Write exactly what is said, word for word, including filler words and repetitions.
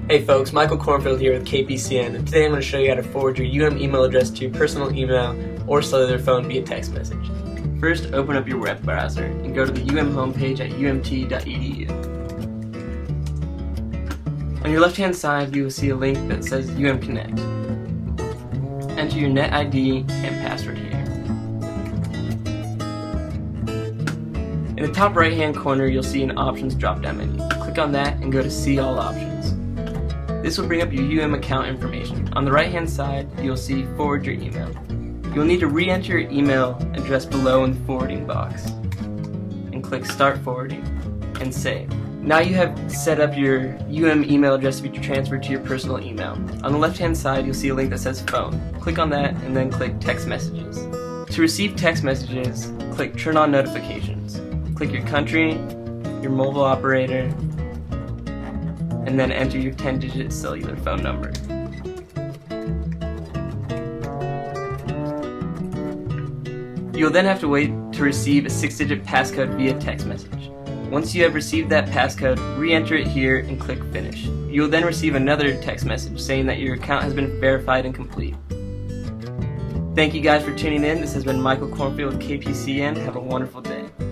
Hey folks, Michael Kornfield here with K P C N, and today I'm going to show you how to forward your U M email address to your personal email or cellular phone via text message. First, open up your web browser and go to the U M homepage at U M T dot E D U. On your left hand side, you will see a link that says UMConnect. Enter your net I D and password here. In the top right hand corner, you'll see an options drop down menu. Click on that and go to see all options. This will bring up your U M account information. On the right hand side, you'll see forward your email. You'll need to re-enter your email address below in the forwarding box and click start forwarding and save. Now you have set up your U M email address to be transferred to your personal email. On the left hand side, you'll see a link that says phone. Click on that and then click text messages. To receive text messages, click turn on notifications. Click your country, your mobile operator, and then enter your ten digit cellular phone number. You'll then have to wait to receive a six digit passcode via text message. Once you have received that passcode, re-enter it here and click finish. You will then receive another text message saying that your account has been verified and complete. Thank you guys for tuning in. This has been Michael Kornfield with K P C N. Have a wonderful day.